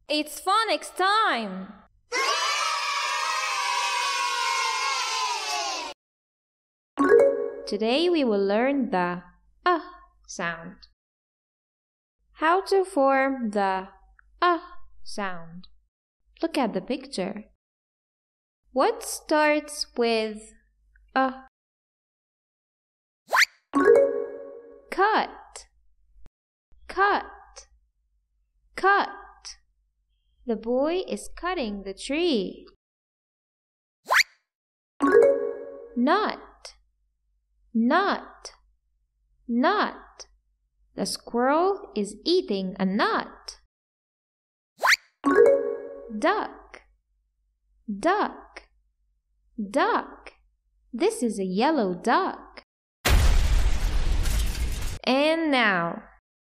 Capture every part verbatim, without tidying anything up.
It's phonics time! Today we will learn the uh sound. How to form the uh sound. Look at the picture. What starts with uh? Cut, cut, cut. The boy is cutting the tree. Nut, nut, nut. The squirrel is eating a nut. Duck, duck, duck. This is a yellow duck. And now,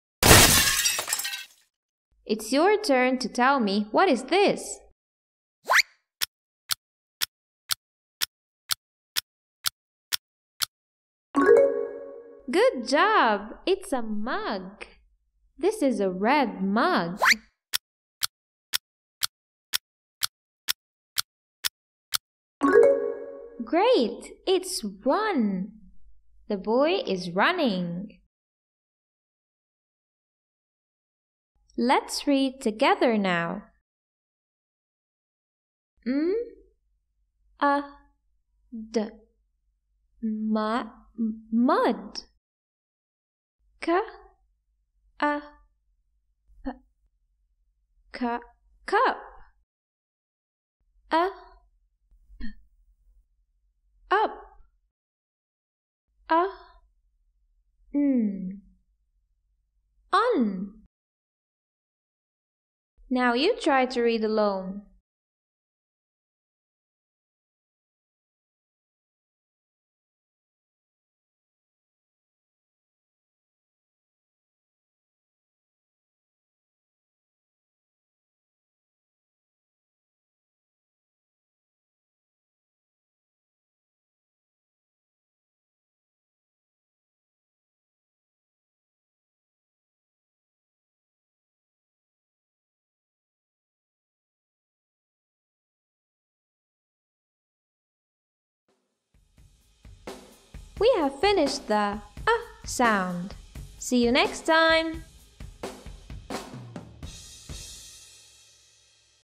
it's your turn to tell me, what is this? Good job! It's a mug. This is a red mug. Great! It's run. The boy is running. Let's read together now. M, a, d, ma, mud. K, a, p, k, cup. A, p, up. A, n, un. Now you try to read alone. We have finished the uh sound. See you next time!